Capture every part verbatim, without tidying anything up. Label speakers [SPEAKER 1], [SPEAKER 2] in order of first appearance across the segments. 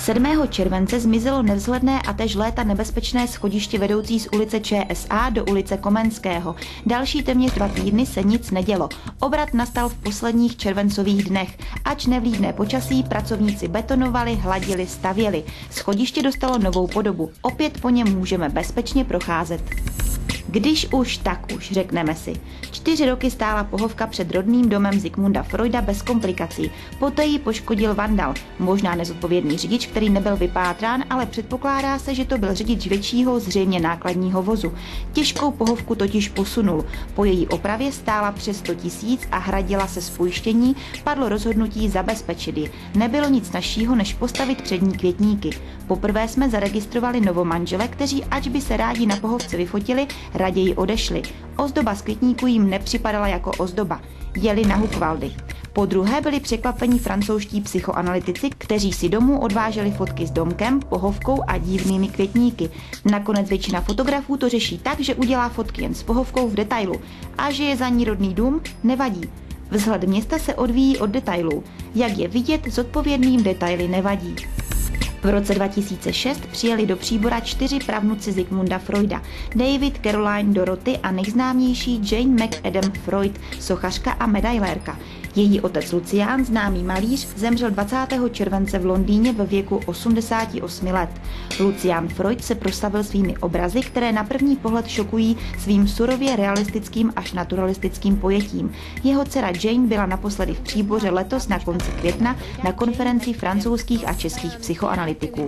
[SPEAKER 1] sedmého července zmizelo nevzhledné a též léta nebezpečné schodiště vedoucí z ulice ČSA do ulice Komenského. Další téměř dva týdny se nic nedělo. Obrat nastal v posledních červencových dnech. Ač nevlídné počasí, pracovníci betonovali, hladili, stavěli. Schodiště dostalo novou podobu. Opět po něm můžeme bezpečně procházet. Když už, tak už, řekneme si. Čtyři roky stála pohovka před rodným domem Sigmunda Freuda bez komplikací. Poté ji poškodil vandal, možná nezodpovědný řidič, který nebyl vypátrán, ale předpokládá se, že to byl řidič většího, zřejmě nákladního vozu. Těžkou pohovku totiž posunul. Po její opravě stála přes sto tisíc a hradila se z pojištění, padlo rozhodnutí zabezpečit ji. Nebylo nic snazšího, než postavit přední květníky. Poprvé jsme zaregistrovali novomanžele, kteří, ač by se rádi na pohovce vyfotili, raději odešli. Ozdoba z květníků jim nepřipadala jako ozdoba. Jeli na Hukvaldy. Po druhé byli překvapení francouzští psychoanalytici, kteří si domů odváželi fotky s domkem, pohovkou a divnými květníky. Nakonec většina fotografů to řeší tak, že udělá fotky jen s pohovkou v detailu. A že je za ní rodný dům, nevadí. Vzhled města se odvíjí od detailů. Jak je vidět, zodpovědným detaily nevadí. V roce dva tisíce šest přijeli do Příbora čtyři pravnuci Sigmunda Freuda. David, Caroline, Dorothy a nejznámější Jane McAdam Freud, sochařka a medailérka. Její otec Lucián, známý malíř, zemřel dvacátého července v Londýně ve věku osmdesáti osmi let. Lucián Freud se proslavil svými obrazy, které na první pohled šokují svým surově realistickým až naturalistickým pojetím. Jeho dcera Jane byla naposledy v Příboře letos na konci května na konferenci francouzských a českých psychoanalytiků.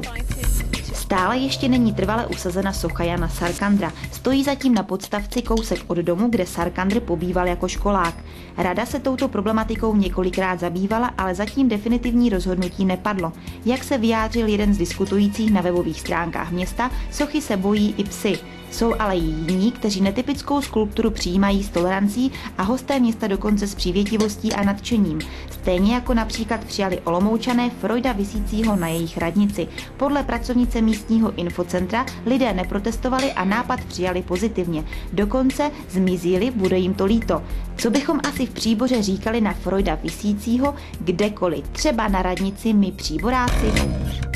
[SPEAKER 1] Stále ještě není trvale usazena socha Jana Sarkandra. Stojí zatím na podstavci kousek od domu, kde Sarkandr pobýval jako školák. Rada se touto problematikou několikrát zabývala, ale zatím definitivní rozhodnutí nepadlo. Jak se vyjádřil jeden z diskutujících na webových stránkách města, sochy se bojí i psy. Jsou ale i jiní, kteří netypickou skulpturu přijímají s tolerancí a hosté města dokonce s přívětivostí a nadšením. Stejně jako například přijali Olomoučané Freuda visícího na jejich radnici. Podle pracovnice místního infocentra lidé neprotestovali a nápad přijali pozitivně. Dokonce zmizili, bude jim to líto. Co bychom asi v Příboře říkali na Freuda visícího kdekoliv, třeba na radnici my Příboráci?